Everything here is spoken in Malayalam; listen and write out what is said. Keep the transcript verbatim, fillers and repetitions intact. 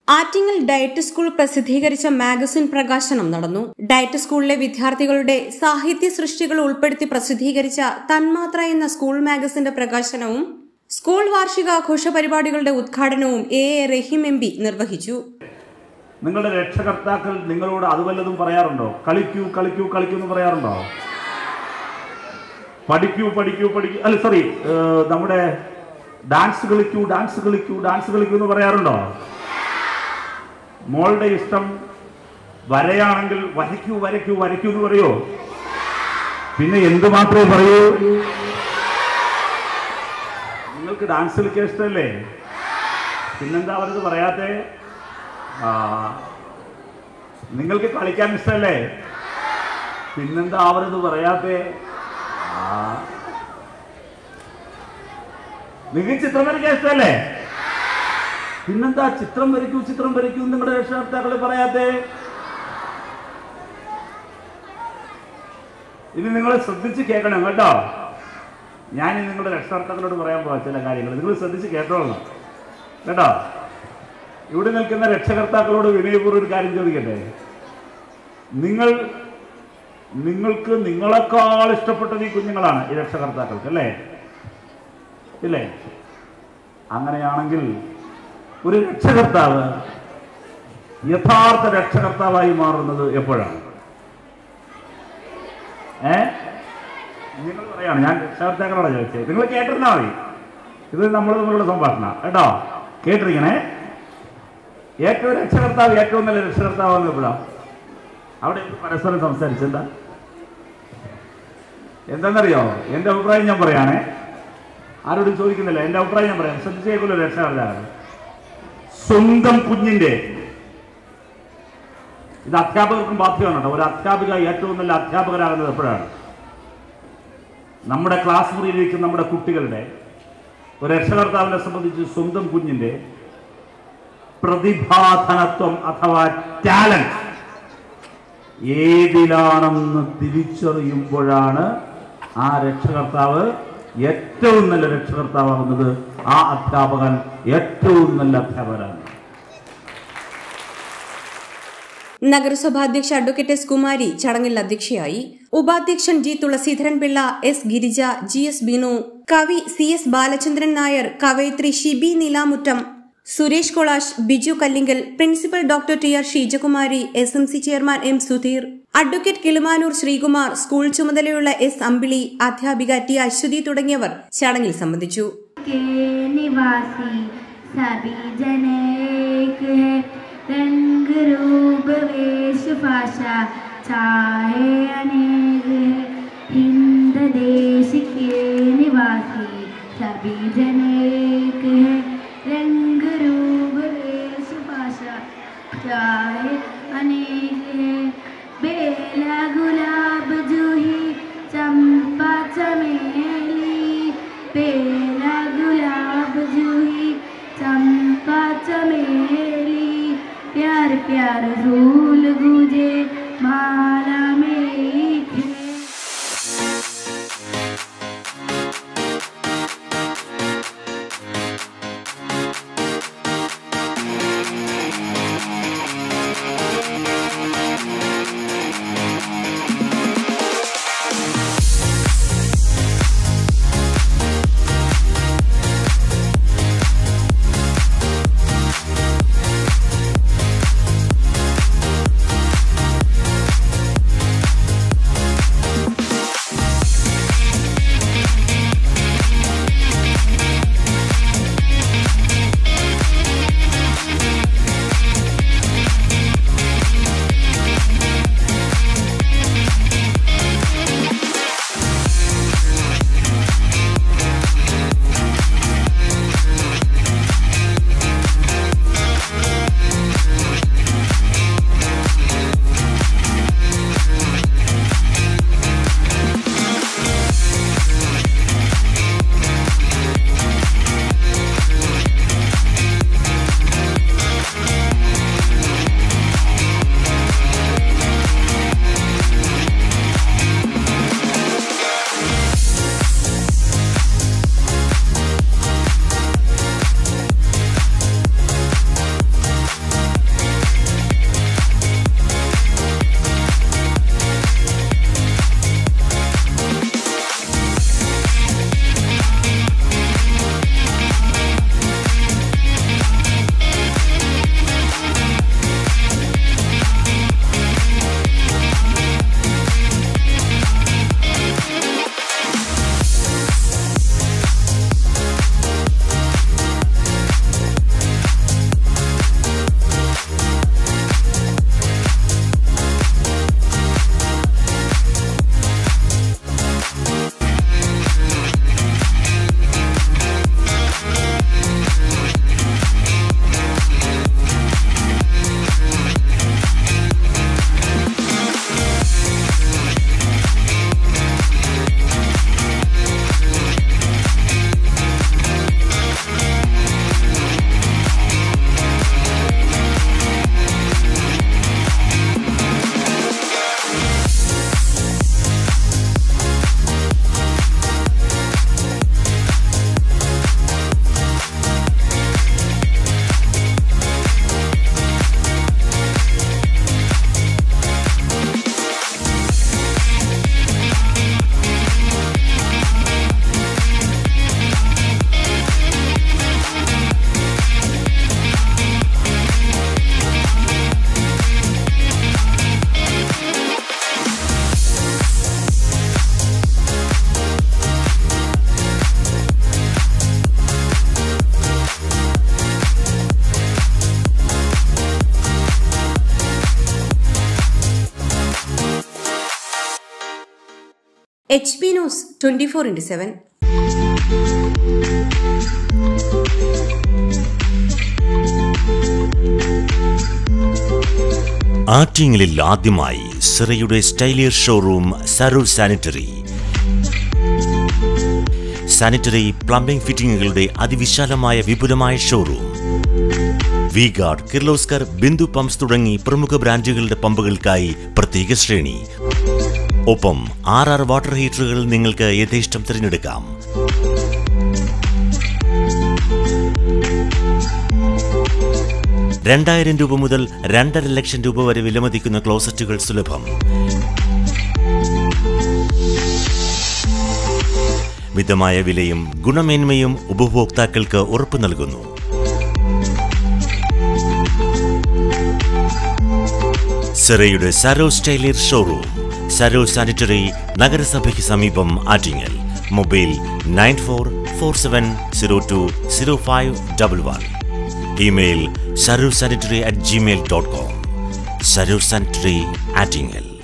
ആറ്റിങ്ങൽ ഡയറ്റ് സ്കൂൾ പ്രസിദ്ധീകരിച്ച മാഗസിൻ പ്രകാശനം നടന്നു. ഡയറ്റ് സ്കൂളിലെ വിദ്യാർത്ഥികളുടെ സാഹിത്യ സൃഷ്ടികൾ ഉൾപ്പെടുത്തി പ്രസിദ്ധീകരിച്ച തന്മാത്ര എന്ന സ്കൂൾ മാഗസിന്റെ പ്രകാശനവും സ്കൂൾ വാർഷികാഘോഷ പരിപാടികളുടെ ഉദ്ഘാടനവും A A Rahim M P നിർവഹിച്ചു. നിങ്ങളുടെ രക്ഷകർത്താക്കൾ നിങ്ങളോട് അത് വല്ലതും പറയാറുണ്ടോ? കളിക്കൂ കളിക്കൂ കളിക്കൂ എന്ന് പറയാറുണ്ടോ? പഠിക്കൂ പഠിക്കൂ പഠിക്കൂ അല്ല സോറി നമ്മുടെ ഡാൻസ് കളിക്കൂ ഡാൻസ് കളിക്കൂ ഡാൻസ് കളിക്കൂ എന്ന് പറയാറുണ്ടോ? മോളുടെ ഇഷ്ടം വരയാണെങ്കിൽ വരയ്ക്കൂ വരയ്ക്കൂ വരയ്ക്കൂ എന്ന് പറയോ? പിന്നെ എന്ത് മാത്രമേ പറയൂ? നിങ്ങൾക്ക് ഡാൻസ് കളിക്കാൻ ഇഷ്ടമല്ലേ? പിന്നെന്താ അവരത് പറയാത്തെ? ആ നിങ്ങൾക്ക് കളിക്കാൻ ഇഷ്ടമല്ലേ? പിന്നെന്താ അവരത് പറയാത്തെ? ആ നിങ്ങൾക്ക് ചിത്രം വരയ്ക്കാൻ ഇഷ്ടമല്ലേ? പിന്നെന്താ ചിത്രം വരയ്ക്കൂ ചിത്രം വരയ്ക്കൂ നിങ്ങളുടെ രക്ഷകർത്താക്കളെ പറയാത്തെ? ഇനി നിങ്ങൾ ശ്രദ്ധിച്ച് കേൾക്കണം കേട്ടോ. ഞാൻ നിങ്ങളുടെ രക്ഷകർത്താക്കളോട് പറയാൻ പോകാം ചില കാര്യങ്ങൾ, നിങ്ങൾ ശ്രദ്ധിച്ച് കേട്ടോളണം കേട്ടോ. ഇവിടെ നിൽക്കുന്ന രക്ഷകർത്താക്കളോട് വിനയപൂർവ്വം ഒരു കാര്യം ചോദിക്കട്ടെ. നിങ്ങൾ നിങ്ങൾക്ക് നിങ്ങളെക്കാൾ ഇഷ്ടപ്പെട്ടത് ഈ കുഞ്ഞുങ്ങളാണ്, ഈ രക്ഷകർത്താക്കൾക്ക് അല്ലേ? ഇല്ലേ? അങ്ങനെയാണെങ്കിൽ ഒരു രക്ഷകർത്താവ് യഥാർത്ഥ രക്ഷകർത്താവായി മാറുന്നത് എപ്പോഴാണ്? ഏ നിങ്ങൾ പറയാണ്, ഞാൻ രക്ഷകർത്താക്കളോട് ചോദിച്ചത്, നിങ്ങൾ കേട്ടിരുന്നാ മതി. ഇത് നമ്മൾ തമ്മിലുള്ള സംഭാഷണം കേട്ടോ, കേട്ടിരിക്കണേ. ഏറ്റവും രക്ഷകർത്താവ് ഏറ്റവും നല്ല രക്ഷകർത്താവാന്ന് എപ്പോഴാണ്? അവിടെ പരസ്പരം സംസാരിച്ചെന്താ എന്താണെന്നറിയോ? എൻ്റെ അഭിപ്രായം ഞാൻ പറയാണേ, ആരോടും ചോദിക്കുന്നില്ല. എൻ്റെ അഭിപ്രായം ഞാൻ പറയാം, ശ്രദ്ധിച്ച് കേൾക്കുമല്ലോ. രക്ഷകർത്താവ് സ്വന്തം കുഞ്ഞിന്റെ, ഇത് അധ്യാപകർക്കും ബാധ്യമാണ് കേട്ടോ. ഒരു അധ്യാപിക ഏറ്റവും നല്ല അധ്യാപകരാകുന്നത് എപ്പോഴാണ്? നമ്മുടെ ക്ലാസ് മുറിയിലേക്ക് നമ്മുടെ കുട്ടികളുടെ, ഒരു രക്ഷകർത്താവിനെ സംബന്ധിച്ച് സ്വന്തം കുഞ്ഞിന്റെ പ്രതിഭാധനത്വം അഥവാ ടാലന്റ് ഏതിലാണെന്ന് തിരിച്ചറിയുമ്പോഴാണ് ആ രക്ഷകർത്താവ് ഏറ്റവും നല്ല രക്ഷകർത്താവുന്നത്. ആ അധ്യാപകൻ ഏറ്റവും നല്ല അധ്യാപകനാണ്. നഗരസഭാ അധ്യക്ഷ അഡ്വക്കേറ്റ് എസ് കുമാരി ചടങ്ങിൽ അധ്യക്ഷയായി. ഉപാധ്യക്ഷൻ G Thulaseedharan Pillai, S Girija, G S Binu, കവി സി എസ് ബാലചന്ദ്രൻ നായർ, കവയിത്രി Shibi Neelamuttam, Suresh Kolash, Biju Kallinkal, principal doctor T R Sheejakumari, S M C chairman M Sudheer, advocate Kilimanoor Sreekumar, school ചുമതലയുള്ള എസ് അമ്പിളി, അധ്യാപിക ടി അശ്വതി തുടങ്ങിയവർ ചടങ്ങിൽ സംബന്ധിച്ചു. बेला गुलाब जूही चंपा चमेली, बेला गुलाब जूही चंपा चमेली, प्यार प्यार फूल गूंजे माला में H P news twenty four into seven. ആറ്റിങ്ങലിൽ ആദ്യമായി സിറയുടെ styler showroom Saroor sanitary. Sanitary plumbing ഫിറ്റിംഗുകളുടെ അതിവിശാലമായ വിപുലമായ showroom. V guard, Kirloskar, Bindu pumps തുടങ്ങി പ്രമുഖ ബ്രാൻഡുകളുടെ പമ്പുകൾക്കായി പ്രത്യേക ശ്രേണി. ഒപ്പം ആർ ആർ വാട്ടർ ഹീറ്ററുകൾ നിങ്ങൾക്ക് യഥേഷ്ടം തിരഞ്ഞെടുക്കാം. രണ്ടായിരം രൂപ മുതൽ രണ്ടര ലക്ഷം രൂപ വരെ വിലമതിക്കുന്ന ക്ലോസറ്റുകൾ സുലഭം. മിതമായ വിലയും ഗുണമേന്മയും ഉപഭോക്താക്കൾക്ക് ഉറപ്പു നൽകുന്നു. സിറയുടെ സരോ സ്റ്റൈലിയർ ഷോറൂം, സരോ സാനിറ്ററി, നഗരസഭയ്ക്ക് സമീപം, Attingal. Mobile nine four four seven zero two zero five double one. Email Saro sanitary at Gmail dot com. Saro sanitary, Attingal.